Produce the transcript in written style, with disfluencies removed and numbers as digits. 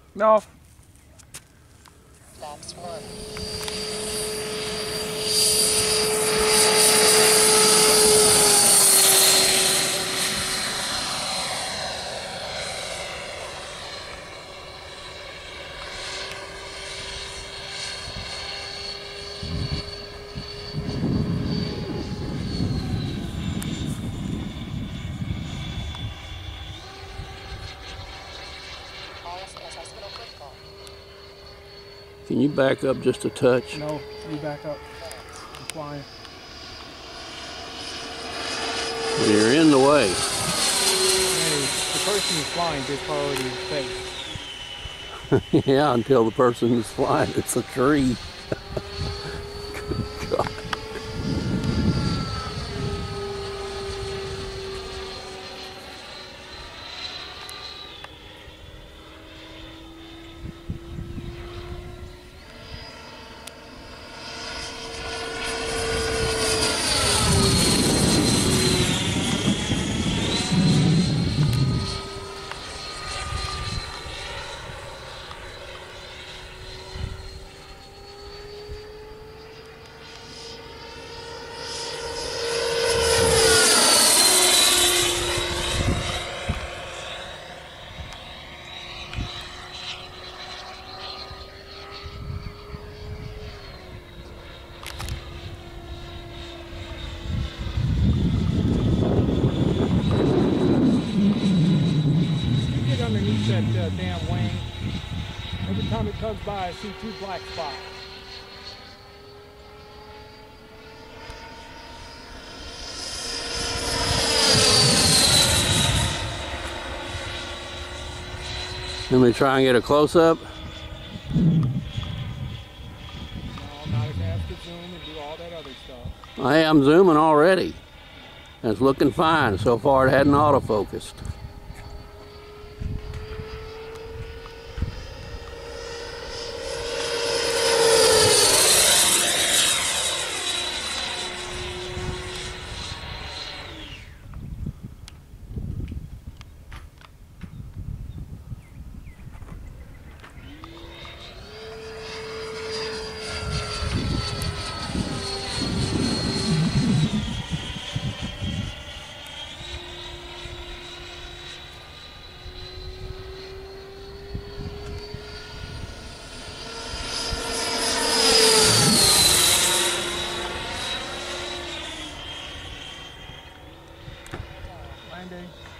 No. Flaps 1. Can you back up just a touch? No, you back up. I'm flying. Well, you're in the way. Hey, the person who's flying gets priority in space. Yeah, until the person who's flying, it's a tree. God. Underneath that damn wing. Every time it comes by, I see 2 black spots. Let me try and get a close-up. No, I'm not gonna have to zoom and do all that other stuff. Hey, I'm zooming already. It's looking fine. So far, it hadn't autofocused. Landing.